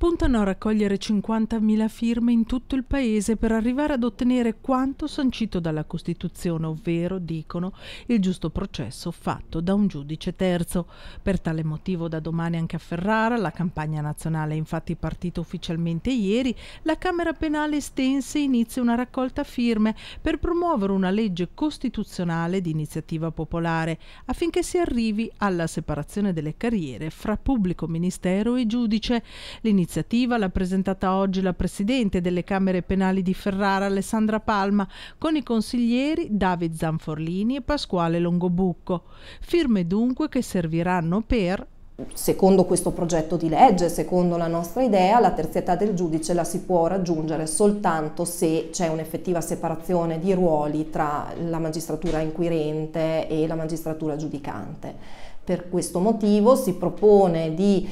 puntano a raccogliere 50.000 firme in tutto il paese per arrivare ad ottenere quanto sancito dalla Costituzione, ovvero, dicono, il giusto processo fatto da un giudice terzo. Per tale motivo da domani anche a Ferrara, la campagna nazionale è infatti partita ufficialmente ieri, la Camera Penale Estense inizia una raccolta firme per promuovere una legge costituzionale di iniziativa popolare affinché si arrivi alla separazione delle carriere fra pubblico ministero e giudice. L'iniziativa l'ha presentata oggi la Presidente delle Camere Penali di Ferrara, Alessandra Palma, con i consiglieri David Zanforlini e Pasquale Longobucco. Firme dunque che serviranno per... Secondo questo progetto di legge, secondo la nostra idea, la terzietà del giudice la si può raggiungere soltanto se c'è un'effettiva separazione di ruoli tra la magistratura inquirente e la magistratura giudicante. Per questo motivo si propone di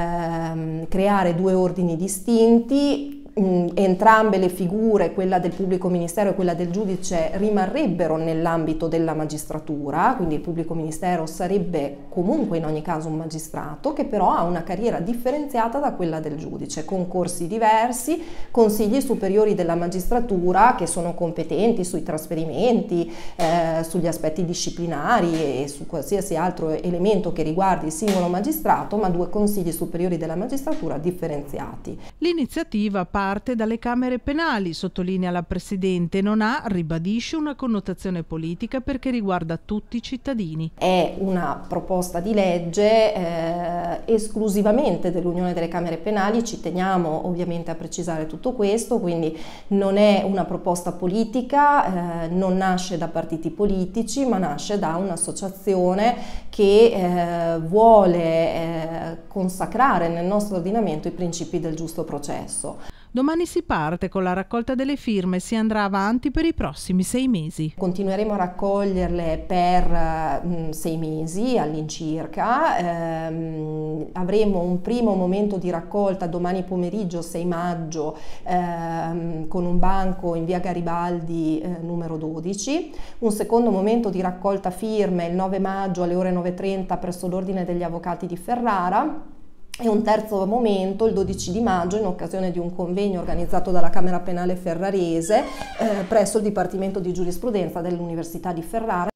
creare due ordini distinti. Entrambe le figure, quella del pubblico ministero e quella del giudice, rimarrebbero nell'ambito della magistratura, quindi il pubblico ministero sarebbe comunque in ogni caso un magistrato che però ha una carriera differenziata da quella del giudice, concorsi diversi, consigli superiori della magistratura che sono competenti sui trasferimenti, sugli aspetti disciplinari e su qualsiasi altro elemento che riguardi il singolo magistrato, ma due consigli superiori della magistratura differenziati. L'iniziativa parte dalle Camere Penali, sottolinea la Presidente, non ha, ribadisce, una connotazione politica perché riguarda tutti i cittadini. È una proposta di legge esclusivamente dell'Unione delle Camere Penali, ci teniamo ovviamente a precisare tutto questo, quindi non è una proposta politica, non nasce da partiti politici, ma nasce da un'associazione che vuole consacrare nel nostro ordinamento i principi del giusto processo. Domani si parte con la raccolta delle firme e si andrà avanti per i prossimi 6 mesi. Continueremo a raccoglierle per 6 mesi all'incirca. Avremo un primo momento di raccolta domani pomeriggio 6 maggio con un banco in via Garibaldi numero 12, un secondo momento di raccolta firme il 9 maggio alle ore 9:30 presso l'Ordine degli Avvocati di Ferrara. E un terzo momento il 12 di maggio in occasione di un convegno organizzato dalla Camera Penale Ferrarese presso il Dipartimento di Giurisprudenza dell'Università di Ferrara